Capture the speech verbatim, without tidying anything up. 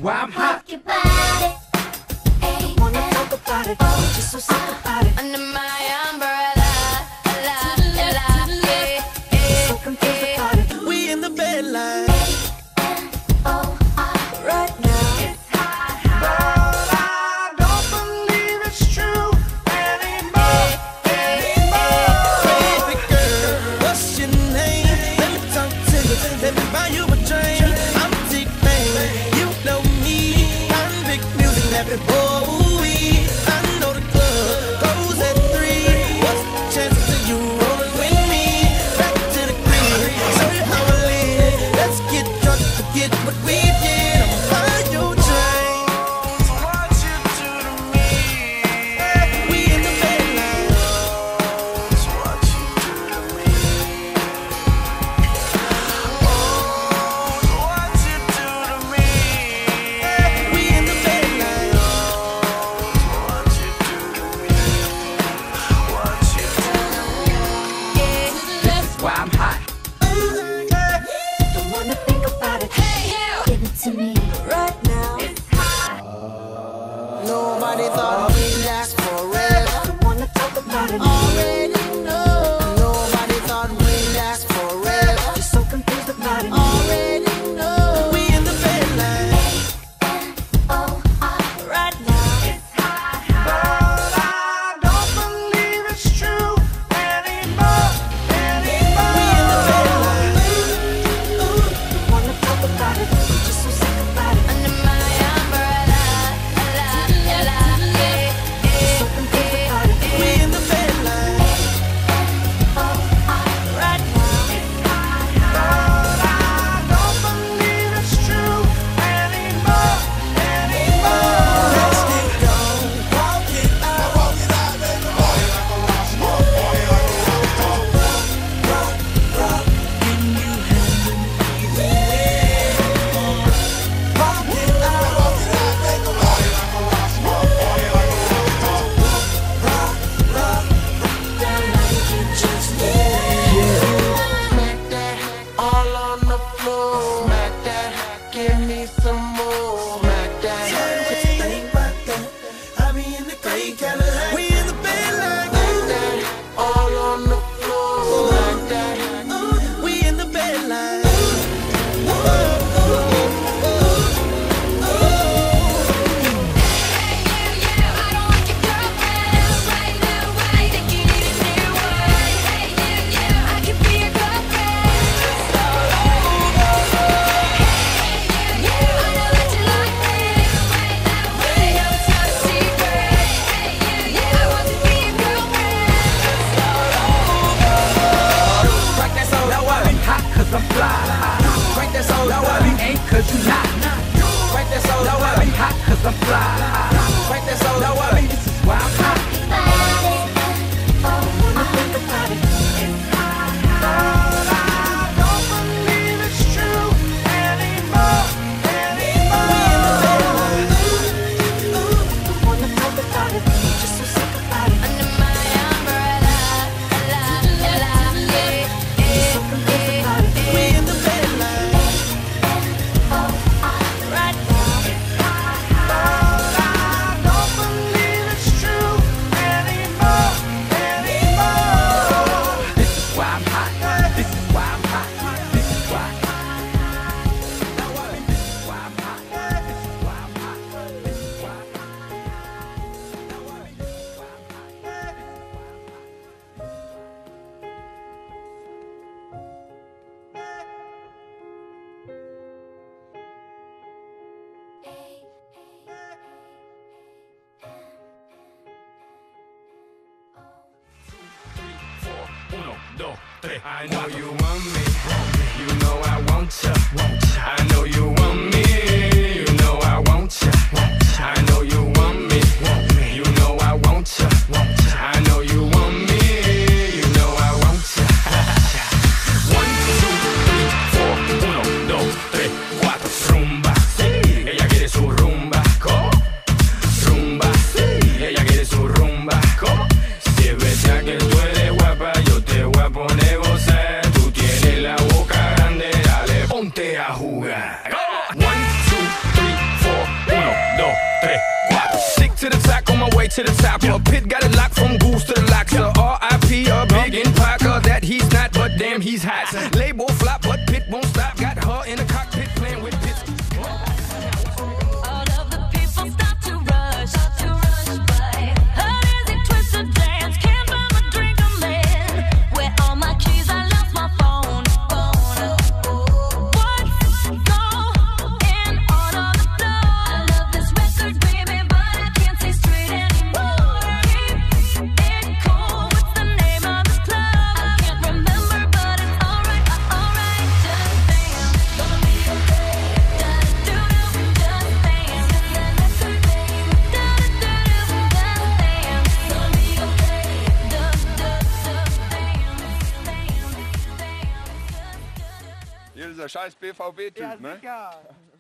why I'm hot. Rock your body. Ay, wanna talk about it. Oh, just so sick about it. Under my umbrella, la, la, la, yeah, yeah, so confused about it. We in the bed line. Oh, uh, right now it's hot, hot. But I don't believe it's true anymore, anymore. Baby girl, what's your name? Let me talk to you. Let me buy you a drink. I'm T-Pain. You know me. I'm big music, happy boy. I know the club goes at three. What's the chances of you rolling with me? Back to the crib, show you how I live. Let's get drunk, forget what we did. I'ma buy you a drink. What you do to me? We in the bed line. What you do to me? Oh, what you do to me? We in the bed line. What you do to me? What you do to me? This is why I'm hot. Don't wanna think about it. Hey, you. Give it to me right now. It's hot. Nobody thought we'd last forever. Don't wanna talk about it. Already know. Nobody thought we'd last forever. Just so confused about it. Already know. We in the bed line. Oh, uh, right now it's hot, hot. But I don't believe it's true anymore, anymore. We in the bed line. Don't wanna talk about it. Just so sick about it. Under my umbrella, la, la, la, yeah, yeah, so confused about it. We in the bed line. Oh, uh, right now it's hot, hot. But I don't believe it's true anymore, anymore. Let's get gone, walk it out, walk it out, baby. Boy, like a rock, smoke, boy, like a rock, smoke. Rock, rock, can you handle me well? Walk it out, walk it out, baby. Boy, like a rock, smoke, boy, like a rock, smoke. Rock, rock, down like you just did. Smack that all on the floor. Smack that, give me some more. Smack that. Think about that. I be in the great Cadillac. We in the bed like that. All on the floor. Smack that. We in the bed like. Crank that soul, now I be hot cause I'm fly. Crank that soul, now I be ain't cause you not. Crank that soul, now I be hot cause I'm fly. Crank that soul, now I be, this is why I'm hot. Oh, wanna think about it. It's hot, hot. But I don't believe it's true anymore, anymore. Don't wanna talk about it. Just so sick about it. Under my umbrella, la, la, la, yeah, yeah, so confused about it. We in the bed line. Oh, uh, right now it's hot, hot. But I don't believe it's true anymore, anymore. This is why I'm hot. This is why I'm hot. This is why. Now I be, this is why I'm hot. This is why I'm hot. This is why. Now I be, this is why I'm hot. This is why I'm hot. Uno, dos, tres. I know you want me. You know I want ya. I know you want me. You know I want ya. I know you want me. You know I want ya. I know you want me. You know I want ya. One, two, three, four. Uno, dos, tres, cuatro. Rumba. Ella quiere su rumba. ¿Cómo? Rumba. Ella quiere su rumba. ¿Cómo? Si es verdad que tú eres guapa, yo te voy a poner gozar. Tú tienes la boca grande, dale, ponte a jugar. showstopper. Pit got it locked from goose to the loxer. R I P a big in Parker that he's not, but damn he's hot. Label flop, but Pit won't stop. Got her in the cockpit playing with Pit. All of the people start to rush, to rush by. An easy twist of dance, can't buy my drink, I'm in. Where all my keys, I lost my phone, phone. What's going on on the floor? I love this record, baby, but I can't see straight anymore. Keep it cool, what's the name of the club? I can't remember, but it's alright, alright. Just bam, gonna be okay. Da-da-doo-doo, just bam. It's the record, baby. Da-da-doo-doo, just bam. Gonna be okay. Da-da-da, bam, bam, bam. Hier ist der scheiß B V B-Typ, Ja, ne? sicher.